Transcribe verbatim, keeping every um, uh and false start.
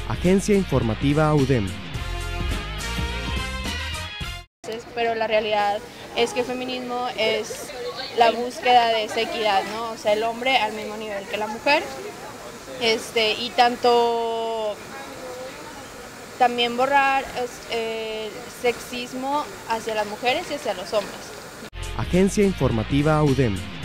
Agencia Informativa U D E M. Pero la realidad es que el feminismo es la búsqueda de esa equidad, ¿no? O sea, el hombre al mismo nivel que la mujer, este, y tanto también borrar el sexismo hacia las mujeres y hacia los hombres. Agencia Informativa U D E M.